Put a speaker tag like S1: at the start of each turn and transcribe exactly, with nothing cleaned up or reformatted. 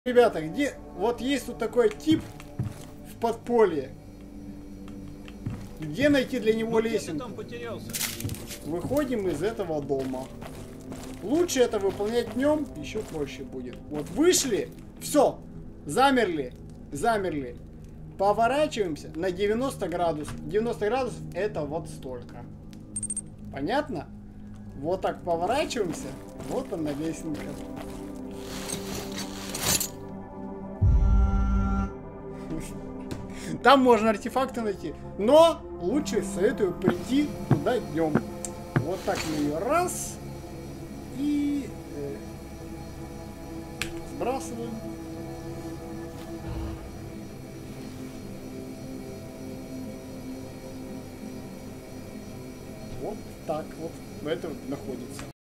S1: Ребята, где... Вот есть тут такой тип в подполье. Где найти для него
S2: ну,
S1: лесенку?
S2: Там потерялся?
S1: Выходим из этого дома. Лучше это выполнять днем, еще проще будет. Вот вышли, все, замерли, замерли. Поворачиваемся на девяносто градусов. девяносто градусов это вот столько. Понятно? Вот так поворачиваемся. Вот она лесенка. Там можно артефакты найти. Но лучше советую прийти туда днем. Вот так мы ее раз. И э, сбрасываем. Вот так вот. Это находится.